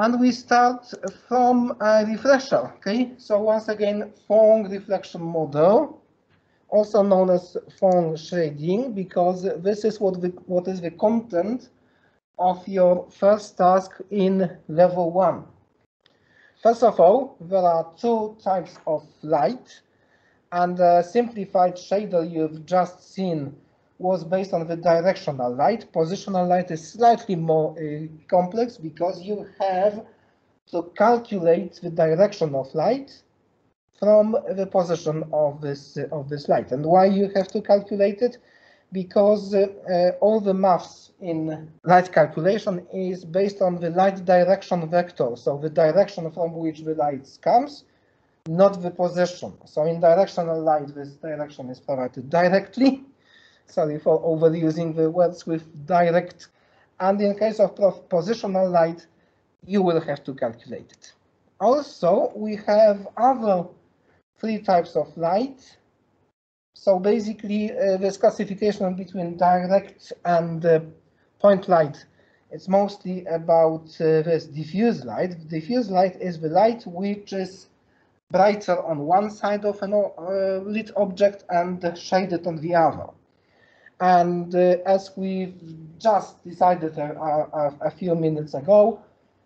And we start from a refresher, okay? So once again, Phong reflection model, also known as Phong shading, because this is what is the content of your first task in level 1. First of all, there are two types of light, and the simplified shader you've just seen was based on the directional light. Positional light is slightly more complex because you have to calculate the direction of light from the position of this light. And why you have to calculate it? Because all the maths in light calculation is based on the light direction vector, so the direction from which the light comes, not the position. So in directional light, this direction is provided directly. Sorry for overusing the words with direct. And in case of positional light, you will have to calculate it. Also, we have other three types of light. So basically, this classification between direct and point light, it's mostly about this diffuse light. Diffuse light is the light which is brighter on one side of an lit object and shaded on the other. And as we've just decided a few minutes ago,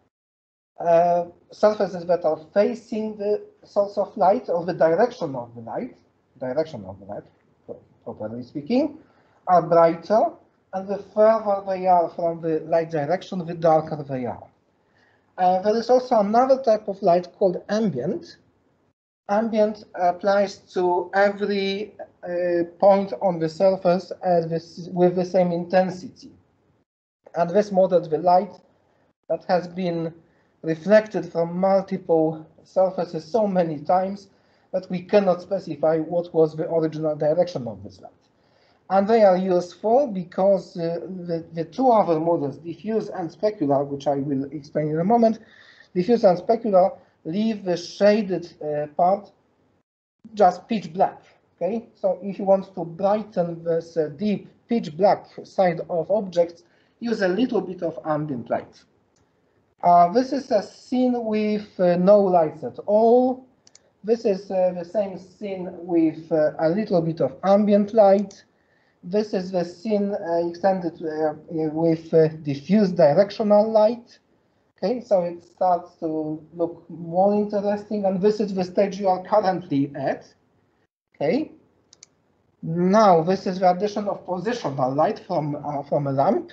surfaces that are facing the source of light, or the direction of the light, properly speaking, are brighter, and the further they are from the light direction, the darker they are. There is also another type of light called ambient. Ambient applies to every point on the surface with the same intensity. And this models the light that has been reflected from multiple surfaces so many times that we cannot specify what was the original direction of this light. And they are useful because the two other models, diffuse and specular, which I will explain in a moment, diffuse and specular leave the shaded part just pitch black. Okay, so if you want to brighten this deep pitch black side of objects, use a little bit of ambient light. This is a scene with no lights at all. This is the same scene with a little bit of ambient light. This is the scene extended with diffuse directional light. Okay, so it starts to look more interesting, and this is the stage you are currently at. Okay. Now this is the addition of positional light from a lamp.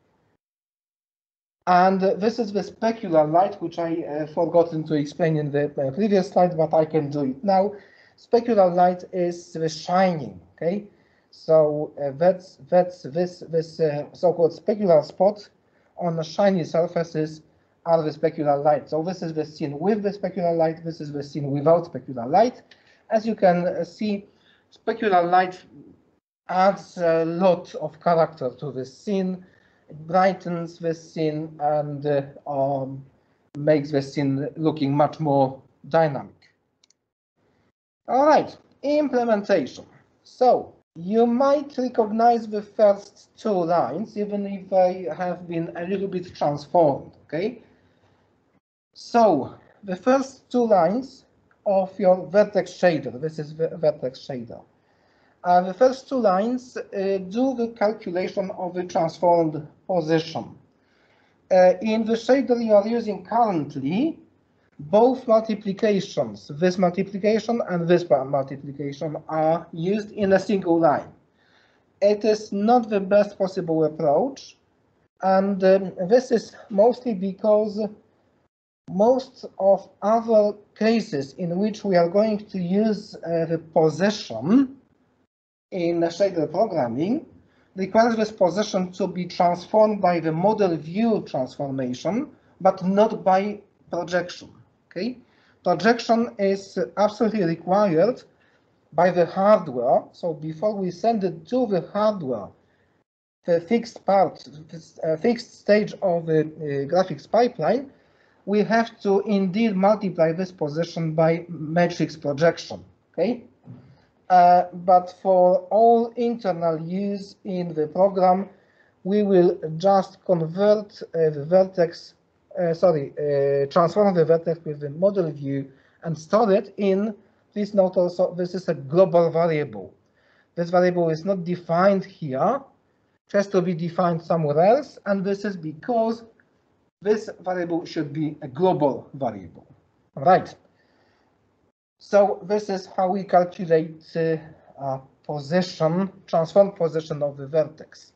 And this is the specular light, which I forgotten to explain in the previous slide, but I can do it now. Specular light is the shining. Okay, so that's this so-called specular spot on the shiny surfaces are the specular light. So this is the scene with the specular light. This is the scene without specular light. As you can see, specular light adds a lot of character to the scene. It brightens the scene and makes the scene looking much more dynamic. All right, implementation. So you might recognize the first two lines, even if they have been a little bit transformed. Okay. So the first two lines of your vertex shader, this is the vertex shader. The first two lines do the calculation of the transformed position. In the shader you are using currently, both multiplications, this multiplication and this multiplication, are used in a single line. It is not the best possible approach, and this is mostly because most of other cases in which we are going to use the position in shader programming requires this position to be transformed by the model view transformation, but not by projection. Okay, projection is absolutely required by the hardware. So before we send it to the hardware, the fixed part, fixed stage of the graphics pipeline, we have to indeed multiply this position by matrix projection. Okay. But for all internal use in the program, we will just convert the vertex transform the vertex with the model view and store it in, please note also, this is a global variable. This variable is not defined here, it has to be defined somewhere else, and this is because this variable should be a global variable. All right. So this is how we calculate position, transform position of the vertex.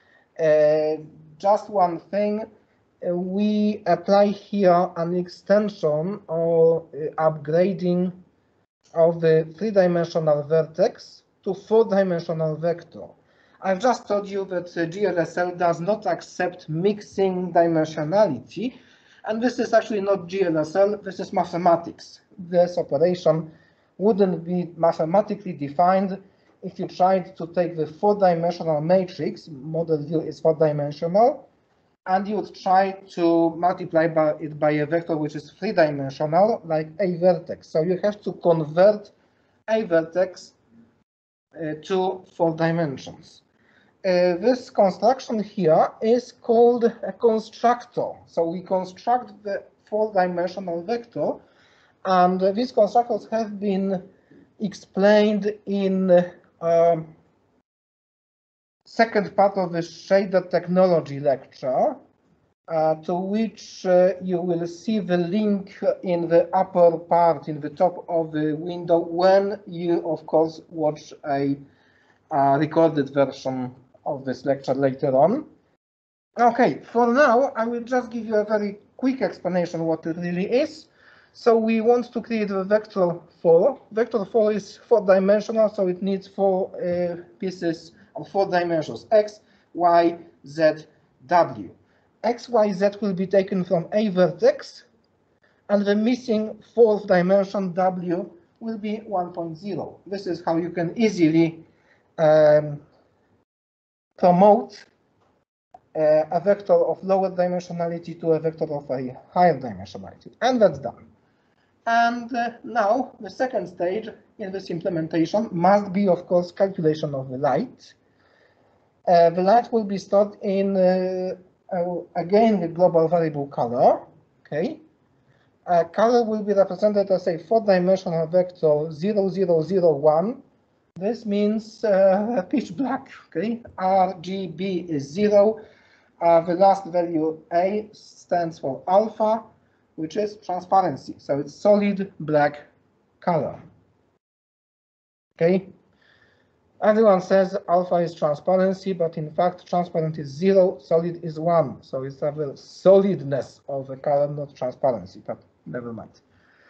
Just one thing, we apply here an extension or upgrading of the three-dimensional vertex to four-dimensional vector. I've just told you that GLSL does not accept mixing dimensionality, and this is actually not GLSL, this is mathematics. This operation wouldn't be mathematically defined if you tried to take the four-dimensional matrix, model view is four-dimensional, and you would try to multiply it by a vector which is three-dimensional, like a vertex. So you have to convert a vertex to 4 dimensions. This construction here is called a constructor. So we construct the 4-dimensional vector, and these constructors have been explained in second part of the shader technology lecture, to which you will see the link in the upper part, in the top of the window, when you, of course, watch a recorded version of this lecture later on. Okay, for now, I will just give you a very quick explanation what it really is. So we want to create a vector 4. Vector 4 is 4-dimensional, so it needs 4 pieces of 4 dimensions, x, y, z, w. X, y, z will be taken from a vertex, and the missing 4th dimension, w, will be 1.0. This is how you can easily promote a vector of lower dimensionality to a vector of a higher dimensionality, and that's done. And now the second stage in this implementation must be, of course, calculation of the light. The light will be stored in, again, the global variable color. Okay. Color will be represented as a 4-dimensional vector 0001. This means pitch black. Okay. RGB is 0. The last value A stands for alpha, which is transparency. So it's solid black color. Okay. Everyone says alpha is transparency, but in fact, transparent is 0, solid is 1. So it's the solidness of the color, not transparency, but never mind.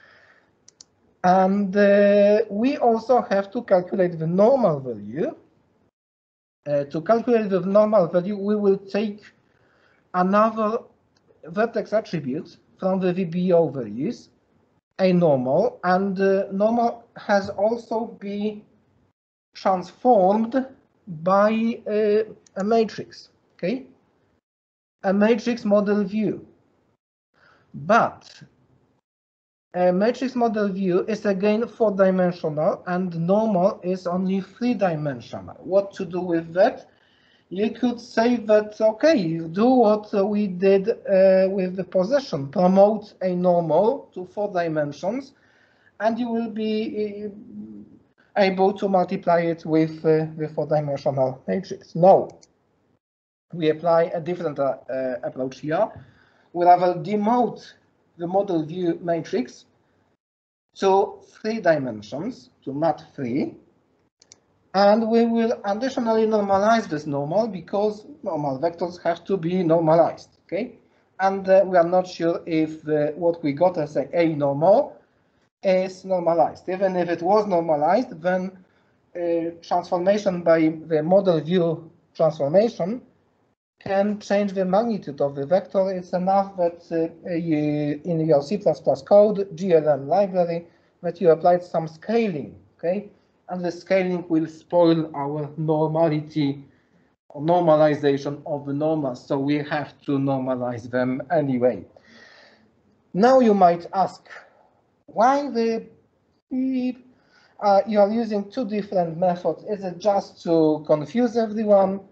And we also have to calculate the normal value. To calculate the normal value, we will take another vertex attribute from the VBO values, a normal, and normal has also been transformed by a matrix, okay? A matrix model view. But a matrix model view is again 4-dimensional and normal is only 3-dimensional. What to do with that? You could say that, okay, do what we did with the position, promote a normal to 4 dimensions, and you will be able to multiply it with the 4-dimensional matrix. No, we apply a different approach here. We rather demote the model view matrix to 3 dimensions, to mat3, and we will additionally normalize this normal because normal vectors have to be normalized, okay? And we are not sure if what we got as a normal is normalized. Even if it was normalized, then transformation by the model view transformation can change the magnitude of the vector. It's enough that in your C++ code, GLM library, that you applied some scaling, okay? And the scaling will spoil our normality or normalization of the normals, so we have to normalize them anyway. Now you might ask, why you are using 2 different methods? Is it just to confuse everyone?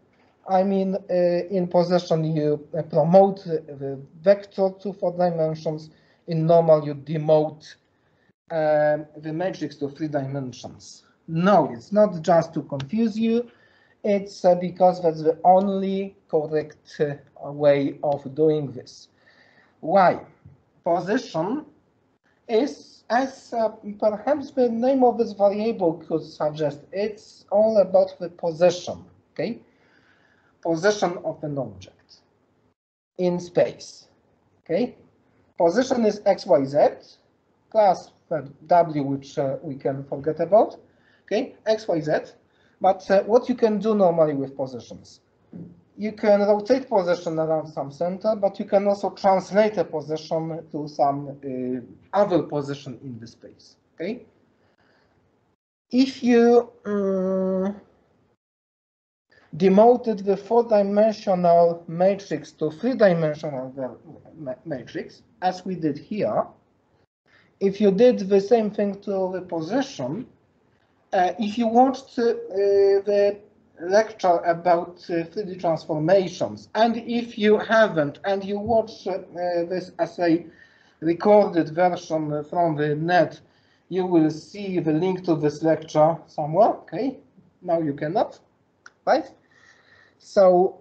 I mean, in possession, you promote the vector to 4 dimensions. In normal, you demote the matrix to 3 dimensions. No, it's not just to confuse you. It's because that's the only correct way of doing this. Why? Position is, as perhaps the name of this variable could suggest, it's all about the position, okay? Position of an object in space, okay? Position is x, y, z, plus w, which we can forget about, okay? X, y, z. But what you can do normally with positions, you can rotate position around some center, but you can also translate a position to some other position in the space, okay? If you demoted the 4-dimensional matrix to 3-dimensional matrix, as we did here, if you did the same thing to the position, if you watched the lecture about 3D transformations, and if you haven't, and you watch this as a recorded version from the net, you will see the link to this lecture somewhere, okay? Now you cannot, right? So,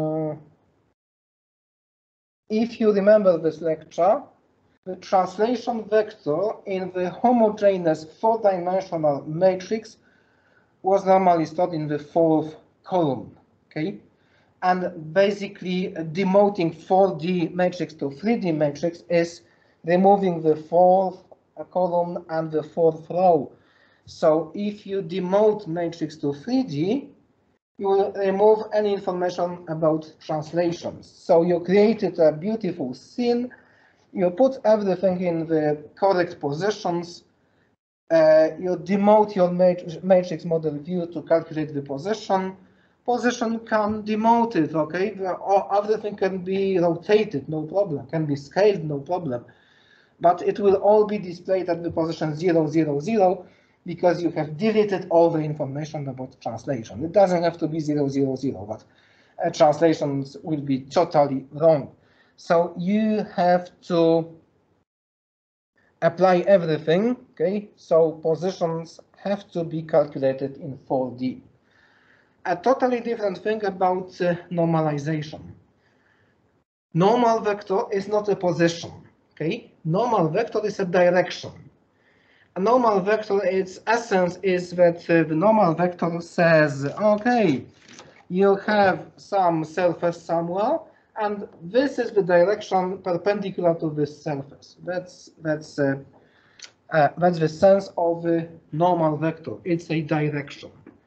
if you remember this lecture, the translation vector in the homogeneous 4-dimensional matrix was normally stored in the 4th column, okay? And basically, demoting 4D matrix to 3D matrix is removing the 4th column and the 4th row. So if you demote matrix to 3D, you will remove any information about translations. So you created a beautiful scene, you put everything in the correct positions, you demote your matrix model view to calculate the position. Position can demote it, okay? Everything can be rotated, no problem. Can be scaled, no problem. But it will all be displayed at the position 0, 0, 0, because you have deleted all the information about translation. It doesn't have to be 0, 0, 0, but translations will be totally wrong. So you have to apply everything, okay? So positions have to be calculated in 4D. A totally different thing about normalization. Normal vector is not a position, okay? Normal vector is a direction. A normal vector, its essence is that the normal vector says, okay, you have some surface somewhere, and this is the direction perpendicular to this surface. That's the sense of the normal vector. It's a direction.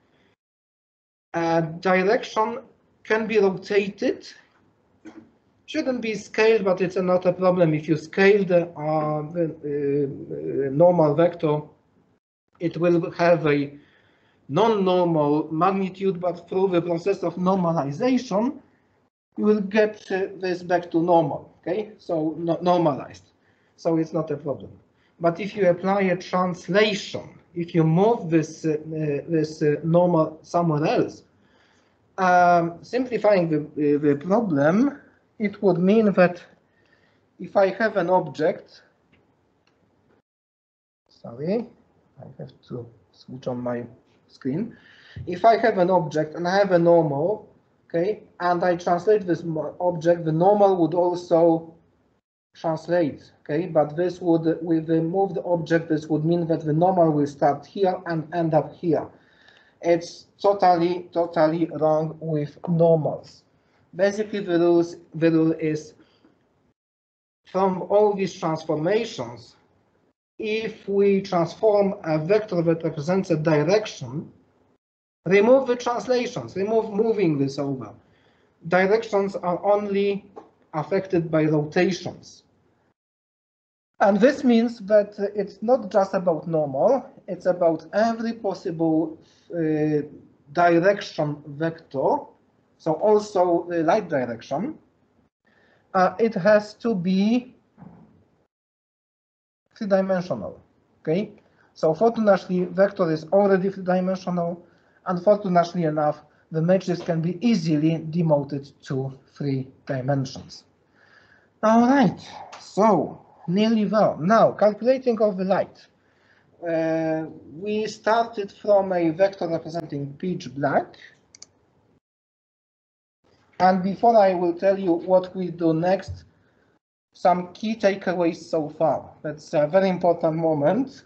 Direction can be rotated. Shouldn't be scaled, but it's not a problem. If you scale the normal vector, it will have a non-normal magnitude, but through the process of normalization, you will get this back to normal, okay? So normalized. So it's not a problem. But if you apply a translation, if you move this normal somewhere else, simplifying the problem, it would mean that if I have an object, sorry, I have to switch on my screen. If I have an object and I have a normal, okay, and I translate this object, the normal would also translate, okay, but this would, with the moved object, this would mean that the normal will start here and end up here. It's totally wrong with normals. Basically, the rule is from all these transformations, if we transform a vector that represents a direction, remove the translations, remove moving this over. Directions are only affected by rotations. And this means that it's not just about normal, it's about every possible direction vector, so also the light direction. It has to be 3-dimensional, okay? So fortunately, vector is already 3-dimensional, and fortunately enough, the matrix can be easily demoted to 3 dimensions. All right, so nearly there. Now, calculating of the light. We started from a vector representing pitch black. And before I will tell you what we do next, some key takeaways so far. That's a very important moment.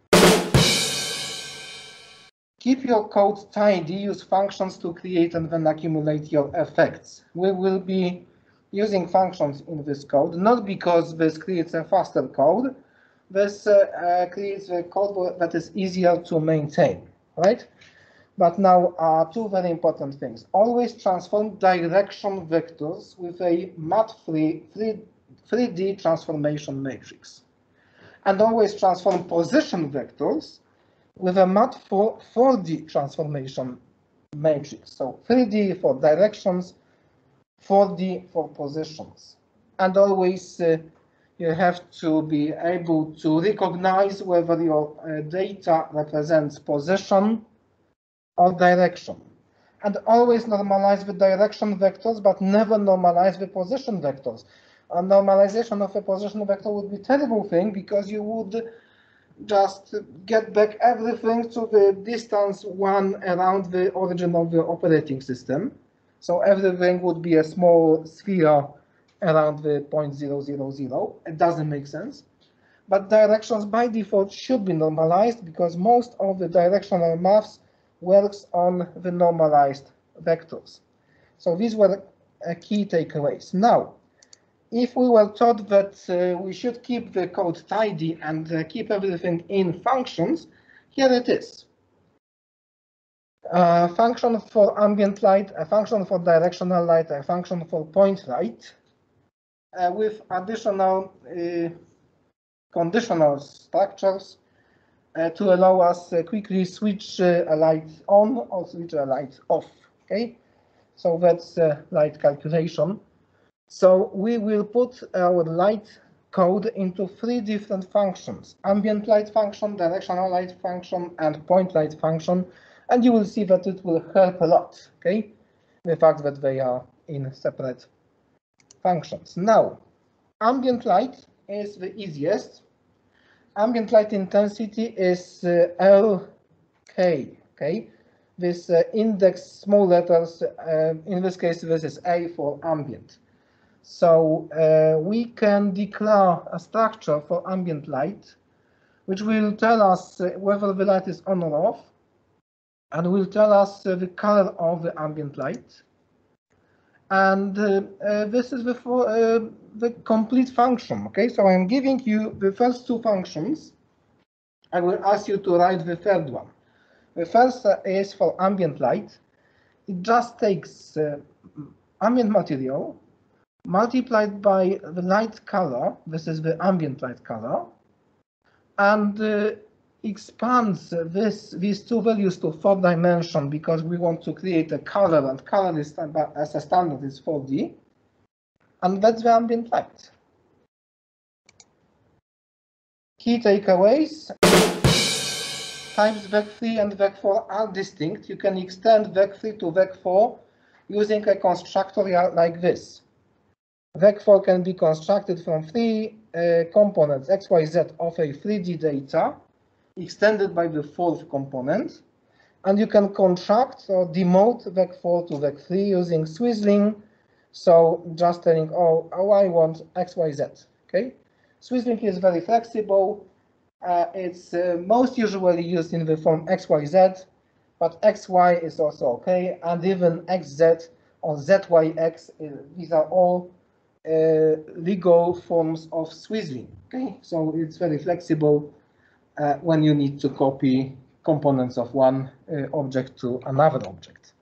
Keep your code tidy, use functions to create and then accumulate your effects. We will be using functions in this code, not because this creates a faster code, this creates a code that is easier to maintain, right? But now two very important things. Always transform direction vectors with a math-free 3D transformation matrix. And always transform position vectors with a math 4D transformation matrix. So 3D for directions, 4D for positions. And always you have to be able to recognize whether your data represents position or direction. And always normalize the direction vectors, but never normalize the position vectors. A normalization of a position vector would be a terrible thing because you would just get back everything to the distance 1 around the origin of the operating system. So everything would be a small sphere around the point 000. It doesn't make sense. But directions by default should be normalized because most of the directional maths works on the normalized vectors. So these were key takeaways. Now, if we were taught that we should keep the code tidy and keep everything in functions, here it is. A function for ambient light, a function for directional light, a function for point light, with additional conditional structures to allow us quickly switch a light on or switch a light off. Okay, so that's light calculation. So we will put our light code into 3 different functions: ambient light function, directional light function, and point light function. And you will see that it will help a lot, okay? The fact that they are in separate functions. Now, ambient light is the easiest. Ambient light intensity is LK, okay? This index small letters, in this case, this is A for ambient. So we can declare a structure for ambient light, which will tell us whether the light is on or off, and will tell us the color of the ambient light. And this is the complete function, okay? So I'm giving you the first 2 functions. I will ask you to write the third one. The first is for ambient light. It just takes ambient material multiplied by the light color, this is the ambient light color, and expands these 2 values to 4 dimension because we want to create a color, and color is, as a standard is 4D, and that's the ambient light. Key takeaways. Types vec3 and vec4 are distinct. You can extend vec3 to vec4 using a constructor like this. Vec4 can be constructed from 3 components, x, y, z, of a 3D data, extended by the 4th component. And you can contract or demote vec4 to vec3 using Swizzling. So just telling, oh, I want x, y, z, okay? Swizzling is very flexible. It's most usually used in the form x, y, z, but x, y is also okay. And even x, z or z, y, x, these are all legal forms of Swizzling, okay? So it's very flexible when you need to copy components of one object to another object.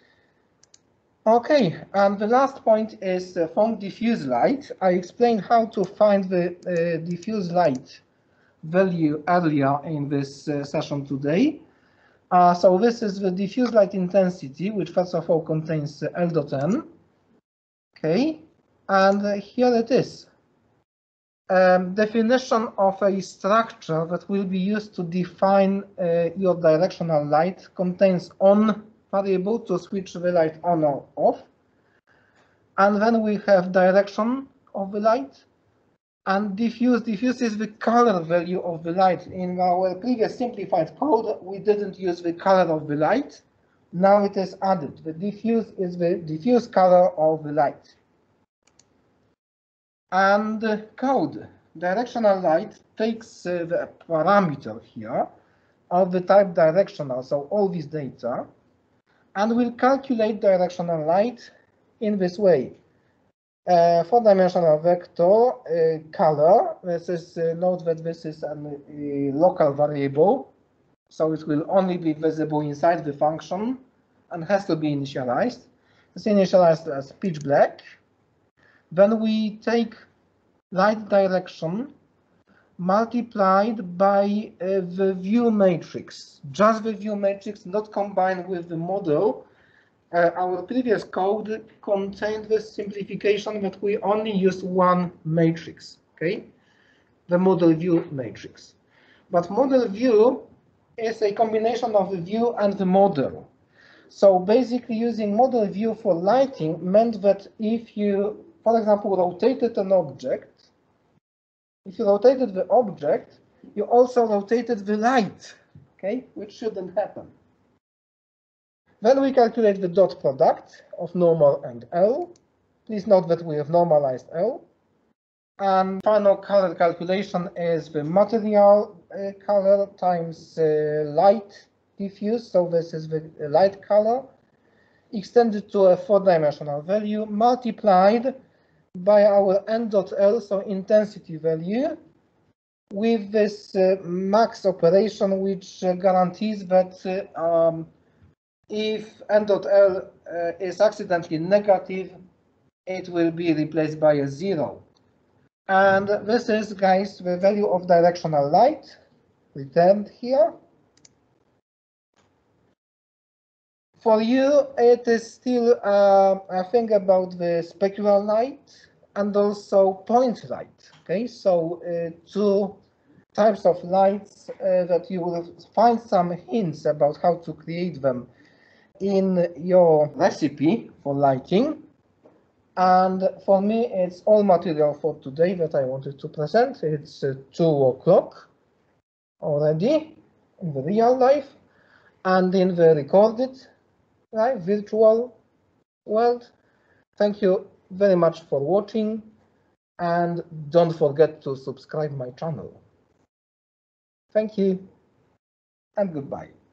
Okay, and the last point is from diffuse light. I explained how to find the diffuse light value earlier in this session today. So this is the diffuse light intensity, which first of all contains L dot n. Okay, and here it is. Definition of a structure that will be used to define your directional light contains on variable to switch the light on or off. And then we have direction of the light. And diffuse. Diffuse is the color value of the light. In our previous simplified code, we didn't use the color of the light. Now it is added. The diffuse is the diffuse color of the light. And code. Directional light takes the parameter here of the type directional, so all this data, and will calculate directional light in this way. Four-dimensional vector color. This is note that this is a local variable, so it will only be visible inside the function and has to be initialized. It's initialized as pitch black. Then we take light direction multiplied by the view matrix, just the view matrix, not combined with the model. Our previous code contained this simplification that we only use one matrix, okay? The model view matrix. But model view is a combination of the view and the model. So basically using model view for lighting meant that if you, for example, rotated an object, if you rotated the object, you also rotated the light, okay, which shouldn't happen. Then we calculate the dot product of normal and L. Please note that we have normalized L. And final color calculation is the material color times light diffuse. So this is the light color extended to a four-dimensional value multiplied by our n.L, so intensity value, with this max operation, which guarantees that if n.L is accidentally negative, it will be replaced by a 0. And this is, guys, the value of directional light returned here. For you, it is still a thing about the specular light and also point light. Okay, so two types of lights that you will find some hints about how to create them in your recipe for lighting. And for me, it's all material for today that I wanted to present. It's 2 o'clock already in the real life and in the recorded virtual world. Thank you very much for watching, and don't forget to subscribe my channel. Thank you and goodbye.